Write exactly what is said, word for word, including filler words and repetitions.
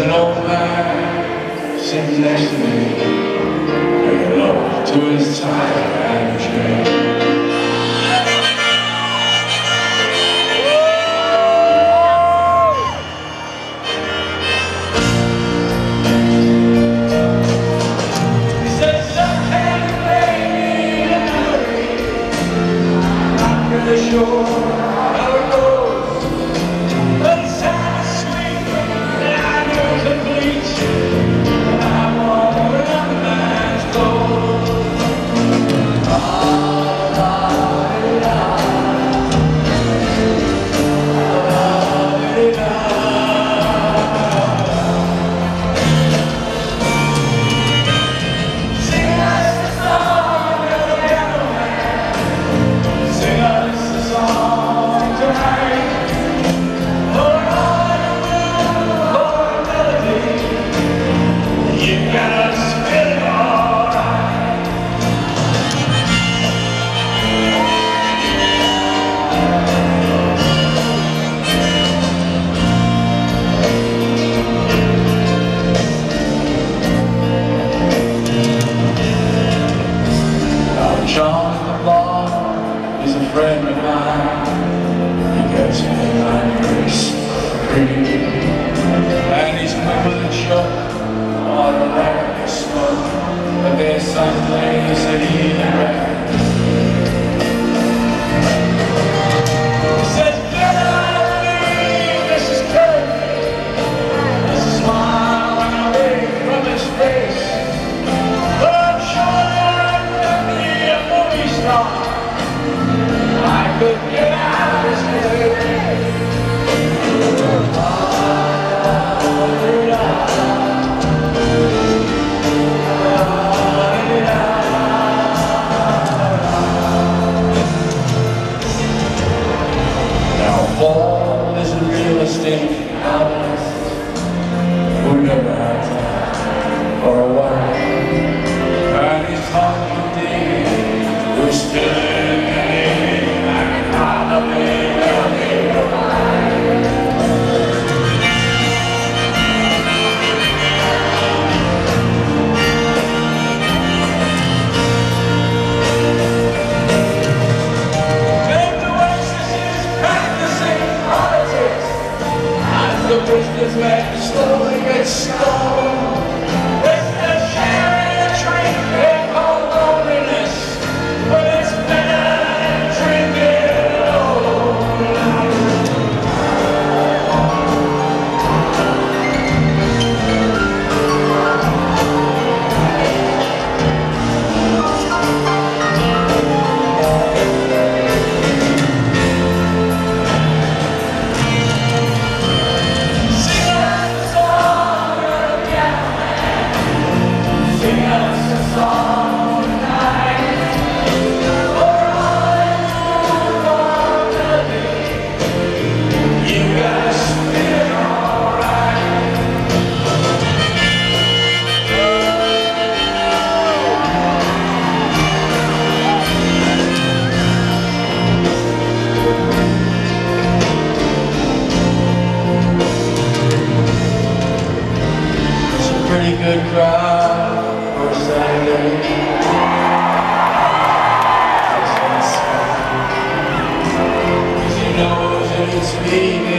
an old man sitting next to me, making love to his tired and chain. Sure how it goes, but it's half asleep and I know the bleach, and I want another man's gold. Ah, da, da, da. Da, da, da. Sing us the song of the piano man. Sing us song tonight, for all the will, for a melody, you gotta spit it all right. Now John at the bar is a friend of mine. Gets me my nerves free, and he's quick with a choke on a lamp of smoke, but there's some place that he reckons. He says, get out of me, this is killing me. There's a smile running away from his face, but I'm sure that I'm definitely a movie star. I could get out of his way. Now Paul is a real estate novelist who never had time for a wife, and he's hard to dig, we're still the businessman slowly gets stoned. It's the sharing a drink they call loneliness, but it's better than drinking alone. Pretty good crowd for Saturday. Cause he knows that it's me.